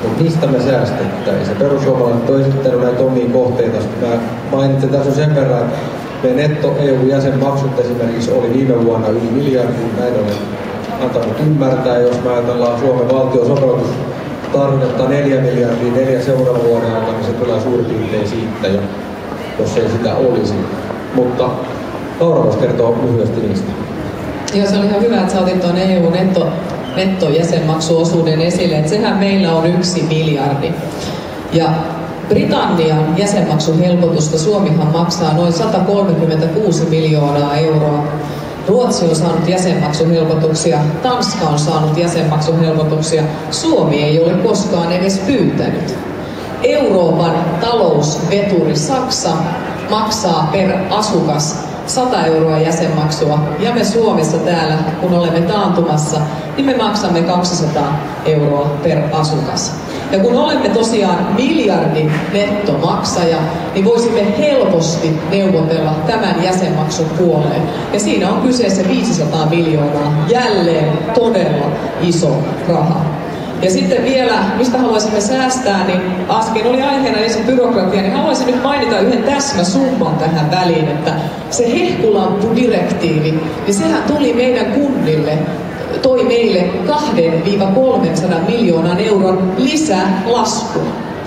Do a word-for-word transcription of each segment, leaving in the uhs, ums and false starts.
Mutta mistä me säästettäisiin? Perussuomalaiset on esittänyt näitä omia kohteita. Mä mainitsen tässä sen verran, että meidän netto E U-jäsenmaksut esimerkiksi oli viime vuonna yli miljardin. Näin olen antanut ymmärtää, jos me ajatellaan Suomen valtiosopeutustarvetta neljä miljardia neljä seuraavan vuoden aikana, niin se tulee suurin piirtein siitä jo, jos ei sitä olisi. Mutta Laura voisi kertoa lyhyesti niistä. Joo, se oli ihan hyvä, että sä otit tuon E U-netto nettojäsenmaksuosuuden esille, että sehän meillä on yksi miljardi. Ja Britannian jäsenmaksuhelpotusta Suomihan maksaa noin sata kolmekymmentäkuusi miljoonaa euroa. Ruotsi on saanut jäsenmaksuhelpotuksia, Tanska on saanut jäsenmaksuhelpotuksia, Suomi ei ole koskaan edes pyytänyt. Euroopan talousveturi Saksa maksaa per asukas sata euroa jäsenmaksua, ja me Suomessa täällä, kun olemme taantumassa, niin me maksamme kaksisataa euroa per asukas. Ja kun olemme tosiaan miljardin nettomaksaja, niin voisimme helposti neuvotella tämän jäsenmaksun puoleen. Ja siinä on kyseessä viisisataa miljoonaa, jälleen todella iso raha. Ja sitten vielä, mistä haluaisimme säästää, niin äsken oli aiheena ensin byrokratia, niin haluaisin nyt mainita yhden täsmäsumman tähän väliin, että se hehkulampudirektiivi, niin sehän tuli meidän kunnille, toi meille kaksisataa kolmesataa miljoonan euron lisälaskun.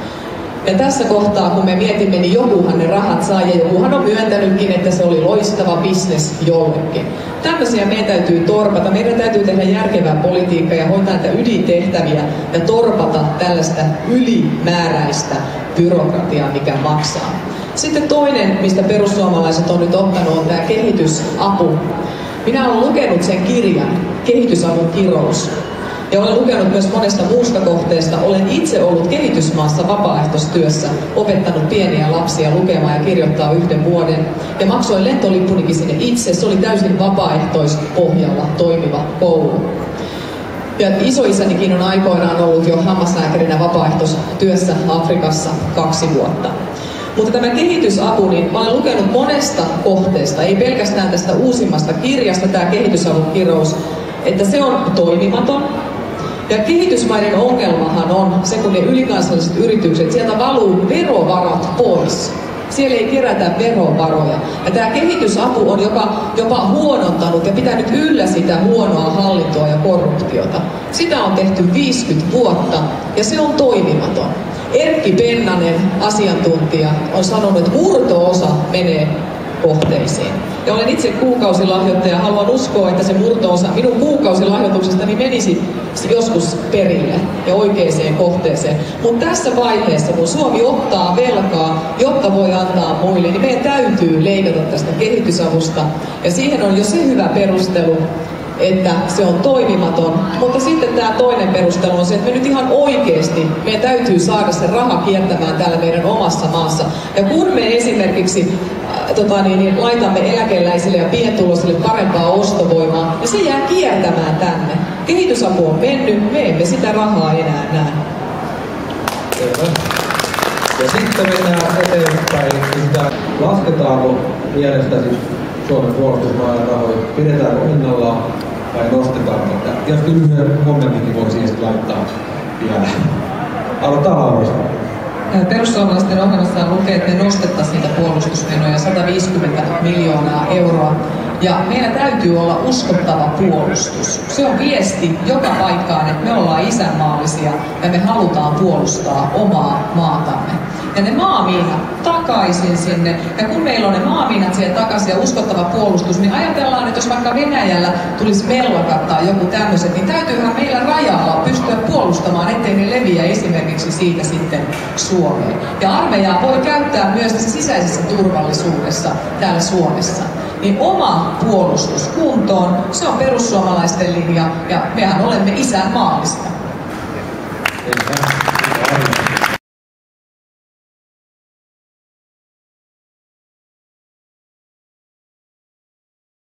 Ja tässä kohtaa, kun me mietimme, niin jokuhan ne rahat saa, ja jokuhan on myöntänytkin, että se oli loistava bisnes jollekin. Tämmöisiä meidän täytyy torpata. Meidän täytyy tehdä järkevää politiikkaa ja hoitaa näitä ydintehtäviä ja torpata tällaista ylimääräistä byrokratiaa, mikä maksaa. Sitten toinen, mistä perussuomalaiset on nyt ottanut, on tämä kehitysapu. Minä olen lukenut sen kirjan, Kehitysavun kirous. Ja olen lukenut myös monesta muusta kohteesta. Olen itse ollut kehitysmaassa vapaaehtoistyössä, opettanut pieniä lapsia lukemaan ja kirjoittaa yhden vuoden. Ja maksoin lentolippunikin sinne itse. Se oli täysin vapaaehtoispohjalla toimiva koulu. Ja isoisänikin on aikoinaan ollut jo hammaslääkärinä vapaaehtoistyössä Afrikassa kaksi vuotta. Mutta tämä kehitysapu, niin mä olen lukenut monesta kohteesta, ei pelkästään tästä uusimmasta kirjasta, tämä Kehitysavun kirous, että se on toimimaton. Ja kehitysmaiden ongelmahan on se, kun ne ylikansalliset yritykset, sieltä valuu verovarat pois. Siellä ei kerätä verovaroja. Ja tämä kehitysapu on jopa, jopa huonontanut ja pitänyt yllä sitä huonoa hallintoa ja korruptiota. Sitä on tehty viisikymmentä vuotta ja se on toimimaton. Erkki Pennanen, asiantuntija, on sanonut, että murto-osa menee kohteisiin. Ja olen itse kuukausilahjoittaja ja haluan uskoa, että se murto-osa minun kuukausilahjoituksestani menisi joskus perille ja oikeaan kohteeseen. Mutta tässä vaiheessa, kun Suomi ottaa velkaa, jotta voi antaa muille, niin meidän täytyy leikata tästä kehitysavusta. Ja siihen on jo se hyvä perustelu, että se on toimimaton. Mutta sitten tämä toinen perustelu on se, että me nyt ihan oikeasti, meidän täytyy saada se raha kiertämään täällä meidän omassa maassa. Ja kun me esimerkiksi äh, tota niin, niin, laitamme eläkeläisille ja pientuloisille parempaa ostovoimaa, niin se jää kiertämään tänne. Kehitysapu on mennyt, me emme sitä rahaa enää näe. Ja sitten mennään eteenpäin, että lasketaanko mielestäsi Suomen puolustusmäärärahoja, pidetäänkö ennallaan vai nostetaanko tätä? Tietysti lyhyen kommentinkin voisi ensin laittaa vielä. Aloitetaan Laura. Perussuomalaisten ohjelmassa lukee, että me nostettaisiin niitä puolustusmenoja sata viisikymmentä miljoonaa euroa. Ja meillä täytyy olla uskottava puolustus. Se on viesti joka paikkaan, että me ollaan isänmaallisia ja me halutaan puolustaa omaa maatamme. Ja ne maamiinat takaisin sinne. Ja kun meillä on ne maamiinat siellä takaisin ja uskottava puolustus, niin ajatellaan, että jos vaikka Venäjällä tulisi mellakat tai joku tämmöiset, niin täytyyhän meillä rajalla pystyä puolustamaan, ettei ne leviä esimerkiksi siitä sitten Suomeen. Ja armeijaa voi käyttää myös tässä sisäisessä turvallisuudessa täällä Suomessa. Niin oma puolustus kuntoon, se on perussuomalaisten linja ja mehän olemme isänmaallista.